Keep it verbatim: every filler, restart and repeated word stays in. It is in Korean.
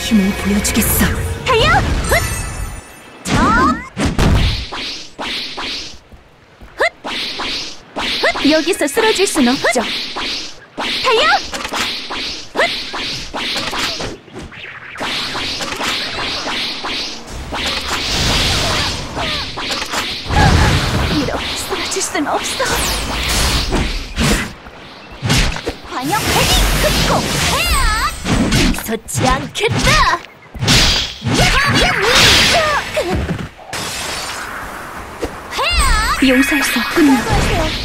힘을 보여주겠어. 달려! 훗! 접! 훗! 훗! 여기서 쓰러질 순 없죠. 달려! 훗! 이렇게 쓰러질 순 없어. 관역 헤딩 흑공 헤앗! 서지 않겠다! 용서할 수 없군요.